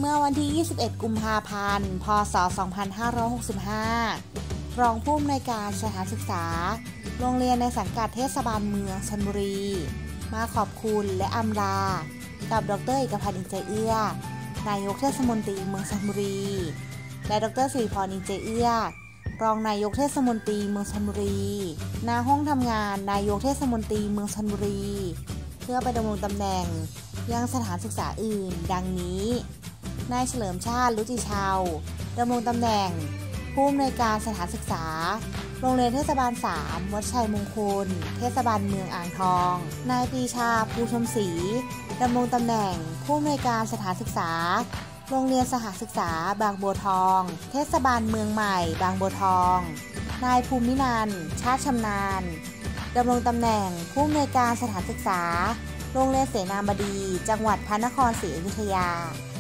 มื่อวันที่ 21 กุมภาพันธ์ พ.ศ. 2565 รองผู้อำนวยการสถานศึกษาโรงเรียนในสังกัดเทศบาลเมืองชลบุรีมาขอบคุณและอำลากับดร.เอกพันธ์ อินใจเอื้อนายกเทศมนตรีเมืองชลบุรีและดร.สิริพร อินใจเอื้อรองนายกเทศมนตรีเมืองชลบุรีณห้องทำงานนายกเทศมนตรีเมืองชลบุรีเพื่อไปดำรงตำแหน่งยังสถานศึกษาอื่นดังนี้นายเฉลิมชาติ รุจิเชาดำรงตำแหน่งผู้อำนวยการสถานศึกษาโรงเรียนเทศบาล 3 วัดชัยมงคลเทศบาลเมืองอ่างทองนายปรีชา ภูชมศรีดำรงตำแหน่งผู้อำนวยการสถานศึกษาโรงเรียนสหศึกษาบางบัวทองเทศบาลเมืองใหม่บางบัวทองนายภูมินันท์ ชาติชำนาญดำรงตำแหน่งผู้อำนวยการสถานศึกษาโรงเรียนเสนาบดีจังหวัดพระนครศรีอยุธยา